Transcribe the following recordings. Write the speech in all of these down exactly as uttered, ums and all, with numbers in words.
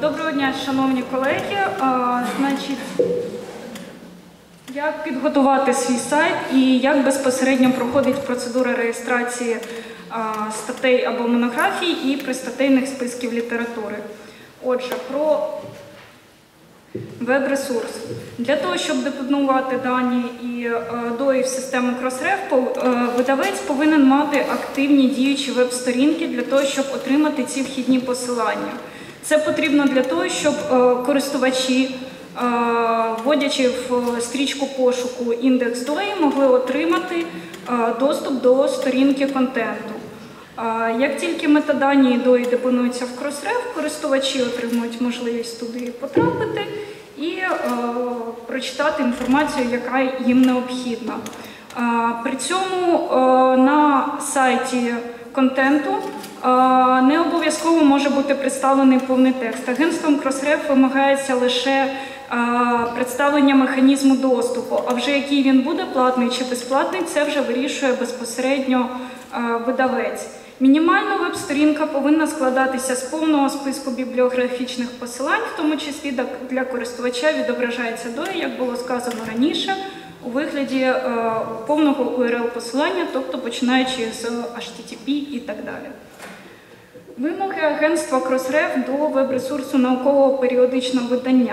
Доброго дня, шановні колеги. А, значить, як підготувати свій сайт і як безпосередньо проходить процедура реєстрації а, статей або монографій і пристатейних списків літератури. Отже, про веб-ресурс. Для того, щоб депонувати дані і дої в систему Crossref, видавець повинен мати активні діючі веб-сторінки для того, щоб отримати ці вхідні посилання. Це потрібно для того, щоб користувачі, вводячи в стрічку пошуку індекс дої, могли отримати доступ до сторінки контенту. Як тільки метадані дої депонуються в Crossref, користувачі отримують можливість туди потрапити і е, прочитати інформацію, яка їм необхідна. Е, при цьому е, на сайті контенту е, не обов'язково може бути представлений повний текст. Агентством Crossref вимагається лише е, представлення механізму доступу, а вже який він буде, платний чи безплатний, це вже вирішує безпосередньо е, видавець. Мінімально веб-сторінка повинна складатися з повного списку бібліографічних посилань, в тому числі для користувача відображається дої, як було сказано раніше, у вигляді е, повного ю ар ел-посилання, тобто починаючи з ейч ті ті пі і так далі. Вимоги агентства Crossref до веб-ресурсу наукового періодичного видання.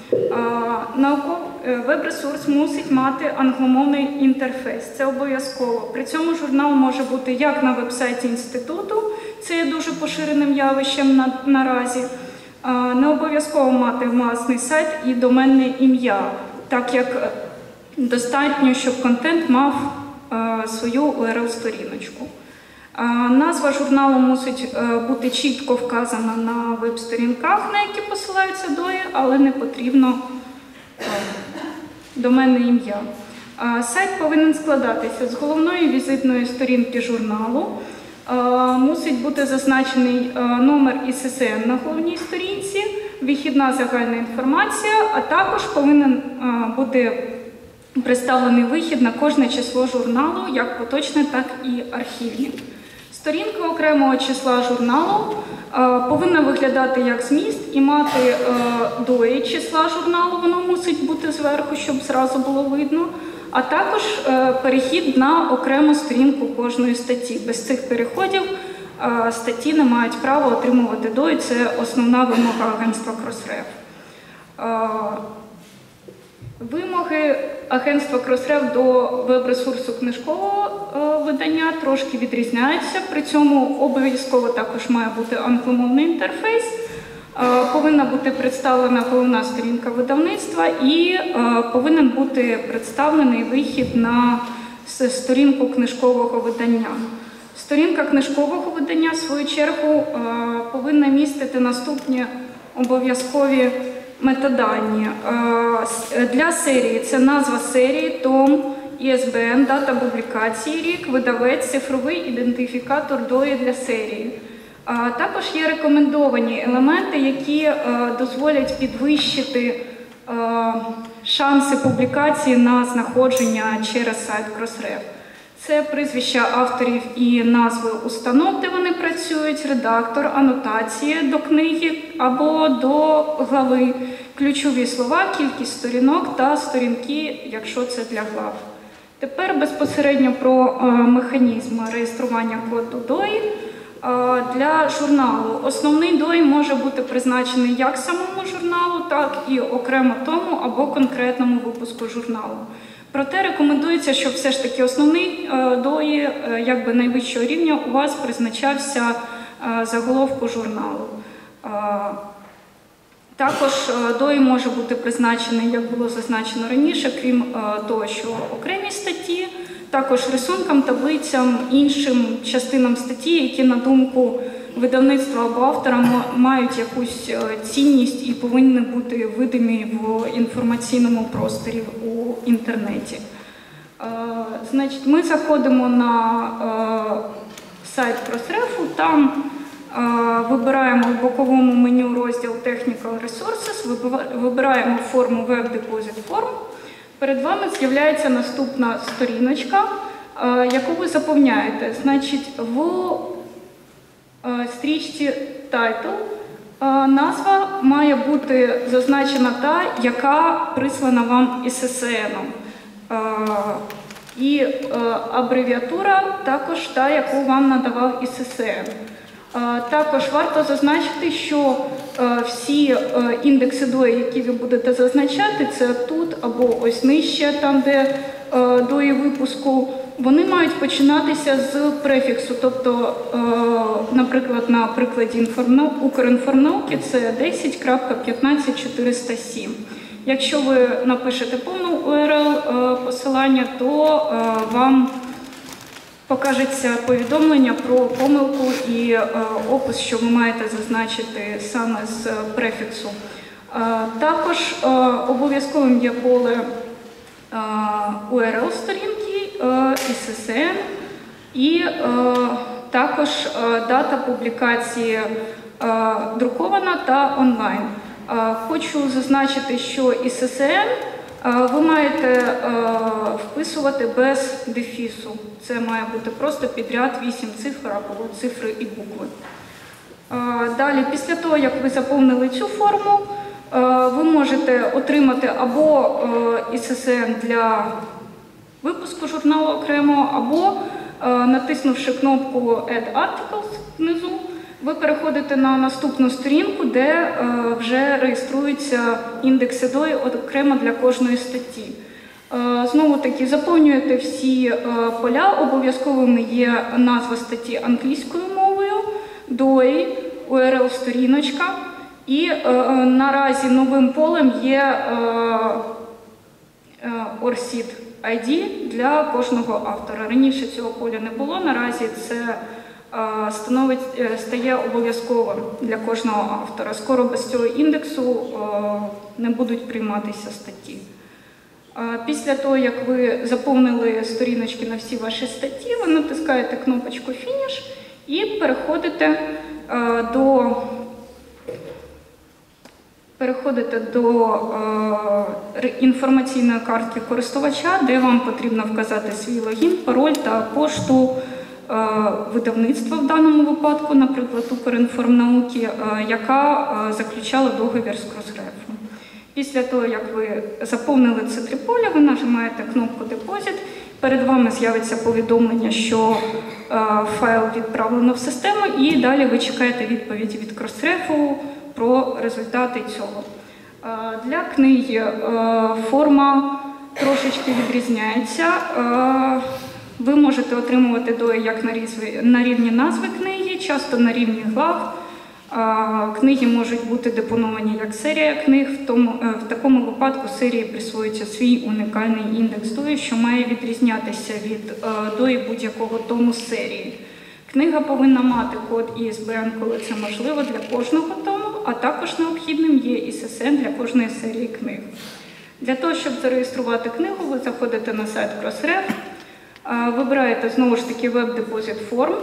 Веб-ресурс мусить мати англомовний інтерфейс, це обов'язково. При цьому журнал може бути як на веб-сайті інституту, це є дуже поширеним явищем на, наразі. Не обов'язково мати власний сайт і доменне ім'я, так як достатньо, щоб контент мав свою ю ар ел-сторіночку. Назва журналу мусить бути чітко вказана на веб-сторінках, на які посилаються дої, але не потрібно доменне ім'я. Сайт повинен складатися з головної візитної сторінки журналу, мусить бути зазначений номер і ес ес ен на головній сторінці, вихідна загальна інформація, а також повинен бути представлений вихід на кожне число журналу, як поточне, так і архівні. Сторінка окремого числа журналу е, повинна виглядати як зміст і мати е, дої числа журналу, воно мусить бути зверху, щоб зразу було видно, а також е, перехід на окрему сторінку кожної статті. Без цих переходів е, статті не мають права отримувати дої, це основна вимога агентства Crossref. Е, Вимоги агентства Crossref до веб-ресурсу книжкового е, видання трошки відрізняються, при цьому обов'язково також має бути англомовний інтерфейс, е, повинна бути представлена головна сторінка видавництва і е, повинен бути представлений вихід на сторінку книжкового видання. Сторінка книжкового видання, в свою чергу, е, повинна містити наступні обов'язкові метадані. Для серії це назва серії, том, і ес бе ен, дата публікації, рік, видавець, цифровий ідентифікатор дої для серії. Також є рекомендовані елементи, які дозволять підвищити шанси публікації на знаходження через сайт Crossref. Це прізвища авторів і назви установ, де вони працюють, редактор, анотації до книги або до глави, ключові слова, кількість сторінок та сторінки, якщо це для глав. Тепер безпосередньо про е, механізм реєстрування коду дої. Е, для журналу основний дой може бути призначений як самому журналу, так і окремо тому або конкретному випуску журналу. Проте рекомендується, щоб все ж таки основний дої, якби найвищого рівня, у вас призначався заголовку журналу. Також дої може бути призначений, як було зазначено раніше, крім того, що окремі статті, також рисункам, таблицям, іншим частинам статті, які, на думку видавництва або автора, мають якусь цінність і повинні бути видимі в інформаційному просторі у інтернеті. Значить, ми заходимо на сайт Crossref, там вибираємо в боковому меню розділ Technical Resources, вибираємо форму Web Deposit Form. Перед вами з'являється наступна сторіночка, яку ви заповняєте. Значить, в стрічці Title Назва має бути зазначена та, яка прислана вам із ес ес ен. І абревіатура також та, яку вам надавав із ес ес ен. Також варто зазначити, що всі індекси ДОІ, які ви будете зазначати, це тут або ось нижче, там де ДОІ випуску, вони мають починатися з префіксу. Тобто, наприклад, на прикладі Укрінформнауки це десять крапка п'ятнадцять чотириста сім. Якщо ви напишете повну ю ар ел посилання, то вам покажеться повідомлення про помилку і опис, що ви маєте зазначити саме з префіксу. Також обов'язковим є поле ю ар ел сторінки із ес ес ен і також дата публікації друкована та онлайн. Хочу зазначити, що із ес ес ен ви маєте вписувати без дефісу. Це має бути просто підряд вісім цифр або цифри і букви. Далі, після того, як ви заповнили цю форму, ви можете отримати або із ес ес ен для випуску журналу окремо, або натиснувши кнопку Add Articles внизу, ви переходите на наступну сторінку, де е, вже реєструються індекси ДОІ окремо для кожної статті. Е, знову таки, заповнюєте всі е, поля, обов'язковими є назва статті англійською мовою, ДОІ, ю ар ел сторіночка, і е, наразі новим полем є е, е, ORCID ай ді для кожного автора. Раніше цього поля не було, наразі це становить, стає обов'язковим для кожного автора. Скоро без цього індексу не будуть прийматися статті. Після того, як ви заповнили сторіночки на всі ваші статті, ви натискаєте кнопочку «Фініш» і переходите до, переходите до інформаційної картки користувача, де вам потрібно вказати свій логін, пароль та пошту видавництва в даному випадку, наприклад, Укрінформнауки, яка заключала договір з Crossref. Після того, як ви заповнили це три поля, ви нажимаєте кнопку «Депозит», перед вами з'явиться повідомлення, що файл відправлено в систему, і далі ви чекаєте відповіді від Crossref про результати цього. Для книги форма трошечки відрізняється. Ви можете отримувати ДОІ як на рівні назви книги, часто на рівні глав. Книги можуть бути депоновані як серія книг, в, тому, в такому випадку серії присвоюється свій унікальний індекс ДОІ, що має відрізнятися від ДОІ будь-якого тому серії. Книга повинна мати код і ес бе ен, коли це можливо, для кожного тому, а також необхідним є ес ес ен для кожної серії книг. Для того, щоб зареєструвати книгу, ви заходите на сайт Crossref, вибираєте знову ж таки Web Deposit Form,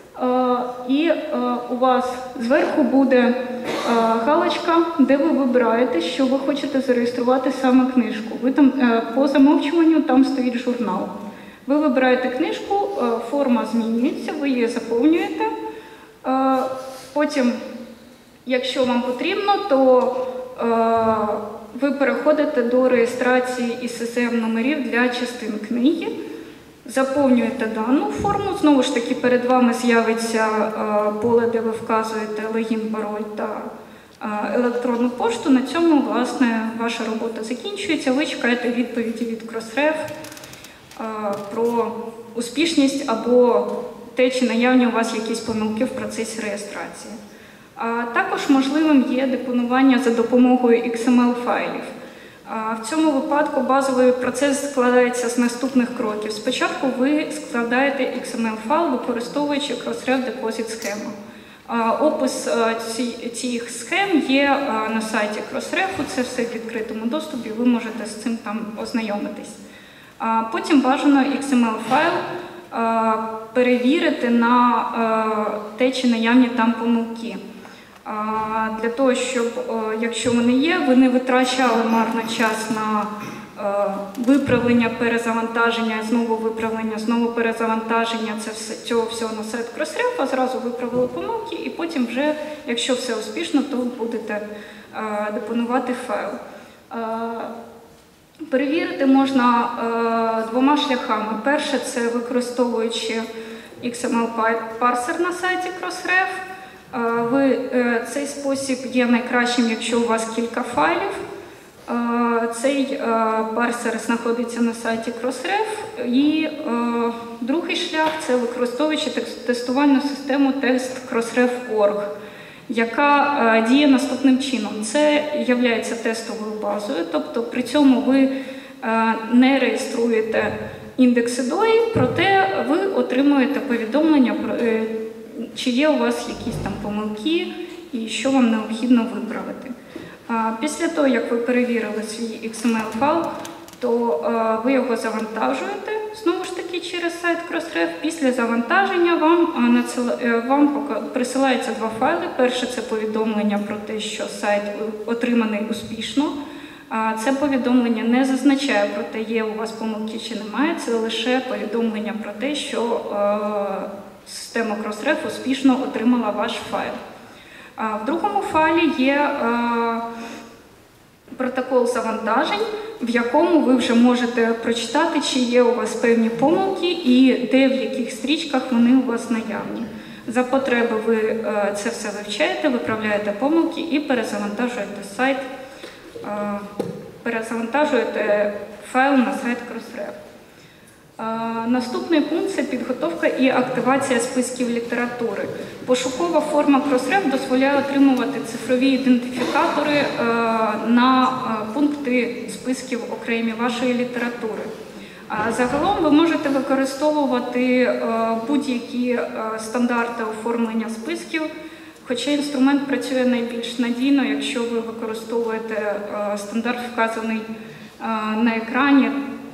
і у вас зверху буде галочка, де ви вибираєте, що ви хочете зареєструвати саме книжку. Ви там, по замовчуванню там стоїть журнал. Ви вибираєте книжку, форма змінюється, ви її заповнюєте. Потім, якщо вам потрібно, то ви переходите до реєстрації ес ес ем номерів для частин книги. Заповнюєте дану форму, знову ж таки перед вами з'явиться поле, де ви вказуєте логін, пароль та електронну пошту. На цьому, власне, ваша робота закінчується. Ви чекаєте відповіді від Crossref про успішність або те, чи наявні у вас якісь помилки в процесі реєстрації. Також можливим є депонування за допомогою ікс ем ел-файлів. В цьому випадку базовий процес складається з наступних кроків. Спочатку ви складаєте ікс ем ел-файл, використовуючи Crossref Deposit схему. Опис цих схем є на сайті Crossref, це все в відкритому доступі, ви можете з цим там ознайомитись. Потім бажано ікс ем ел-файл перевірити на те, чи наявні там помилки. Для того, щоб, якщо вони є, ви не витрачали марно час на виправлення, перезавантаження, знову виправлення, знову перезавантаження це все, цього всього на сайт Crossref, а зразу виправили помилки і потім вже Якщо все успішно, то будете депонувати файл. Перевірити можна двома шляхами. Перше – це використовуючи ікс ем ел-парсер на сайті Crossref. Ви, цей спосіб є найкращим, якщо у вас кілька файлів. Цей парсер знаходиться на сайті Crossref. І другий шлях – це використовуючи тестувальну систему тест Crossref точка орг, яка діє наступним чином. Це є тестовою базою, тобто при цьому ви не реєструєте індекси ді о і, проте ви отримуєте повідомлення, чи є у вас якісь там помилки і що вам необхідно виправити. Після того, як ви перевірили свій ікс ем ел-файл, то ви його завантажуєте, знову ж таки, через сайт Crossref. Після завантаження вам, надсила... вам присилається два файли. Перше – це повідомлення про те, що сайт отриманий успішно. Це повідомлення не зазначає про те, є у вас помилки чи немає, це лише повідомлення про те, що система Crossref успішно отримала ваш файл. В другому файлі є протокол завантажень, в якому ви вже можете прочитати, чи є у вас певні помилки і де, в яких стрічках вони у вас наявні. За потреби ви це все вивчаєте, виправляєте помилки і перезавантажуєте сайт, перезавантажуєте файл на сайт Crossref. Наступний пункт – це підготовка і активація списків літератури. Пошукова форма Crossref дозволяє отримувати цифрові ідентифікатори на пункти списків окремі вашої літератури. Загалом ви можете використовувати будь-які стандарти оформлення списків, хоча інструмент працює найбільш надійно, якщо ви використовуєте стандарт, вказаний на екрані,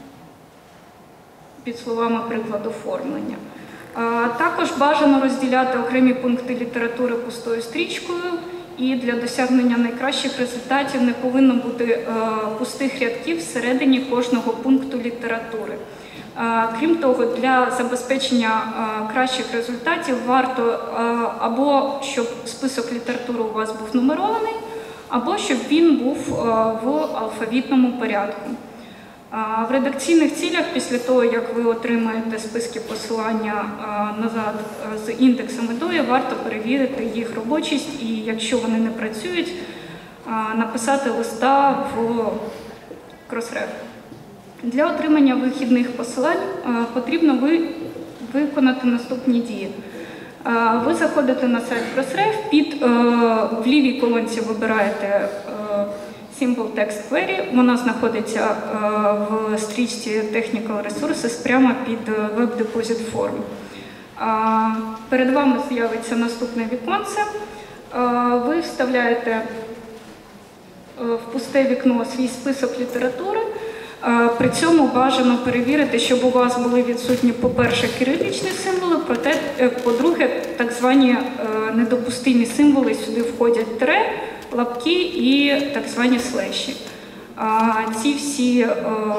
під словами приклад оформлення. Також бажано розділяти окремі пункти літератури пустою стрічкою, і для досягнення найкращих результатів не повинно бути пустих рядків всередині кожного пункту літератури. Крім того, для забезпечення кращих результатів варто або щоб список літератури у вас був нумерований, або щоб він був в алфавітному порядку. В редакційних цілях, після того, як ви отримаєте списки посилання назад з індексами ді о і, варто перевірити їх робочість і, якщо вони не працюють, написати листа в Crossref. Для отримання вихідних посилань потрібно виконати наступні дії. Ви заходите на сайт Crossref, під, в лівій колонці вибираєте Simple Text Query, вона знаходиться в стрічці Technical Resources прямо під Web Deposit Form. Перед вами з'явиться наступне віконце. Ви вставляєте в пусте вікно свій список літератури. При цьому бажано перевірити, щоб у вас були відсутні, по-перше, кирилічні символи, проте, по-друге, так звані недопустимі символи, сюди входять тире, лапки і так звані слеші. Ці всі,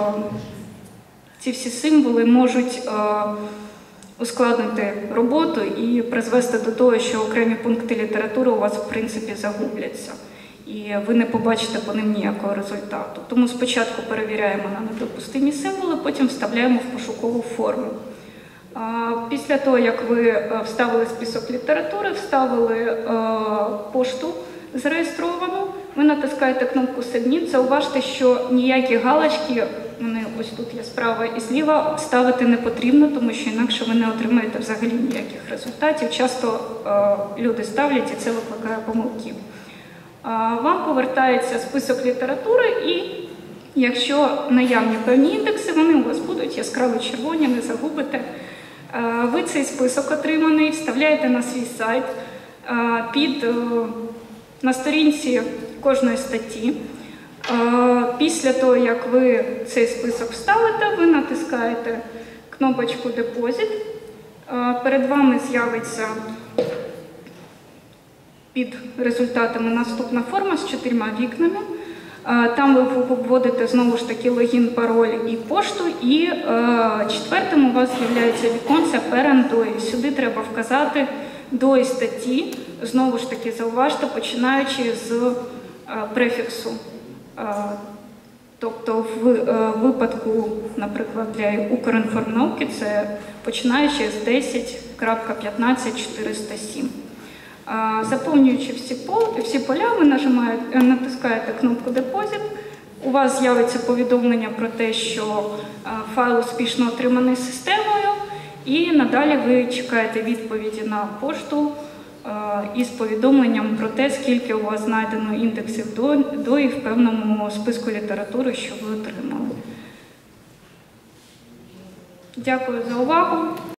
ці всі символи можуть ускладнити роботу і призвести до того, що окремі пункти літератури у вас, в принципі, загубляться. І ви не побачите по ним ніякого результату. Тому спочатку перевіряємо на недопустимі символи, потім вставляємо в пошукову форму. Після того, як ви вставили список літератури, вставили пошту зареєстровану, ви натискаєте кнопку Submit. Зауважте, що ніякі галочки, вони ось тут є справа і зліва, ставити не потрібно, тому що інакше ви не отримаєте взагалі ніяких результатів. Часто люди ставлять, і це викликає помилки. Вам повертається список літератури, і якщо наявні певні індекси, вони у вас будуть яскраво червоні, не загубите. Ви цей список отриманий, вставляєте на свій сайт під, на сторінці кожної статті. Після того, як ви цей список вставите, ви натискаєте кнопочку «Депозит». Перед вами з'явиться під результатами наступна форма з чотирма вікнами. Там ви вводите знову ж таки логін, пароль і пошту, і четвертим у вас з'являється віконце «Parent ді о і». Сюди треба вказати ді о і статті, знову ж таки, зауважте, починаючи з префіксу. Тобто в випадку, наприклад, для Укрінформнауки це починаючи з десять крапка п'ятнадцять чотириста сім. Заповнюючи всі, пол, всі поля, ви нажимаєте, натискаєте кнопку «Депозит», у вас з'явиться повідомлення про те, що файл успішно отриманий системою, і надалі ви чекаєте відповіді на пошту із повідомленням про те, скільки у вас знайдено індексів до, до і в певному списку літератури, що ви отримали. Дякую за увагу.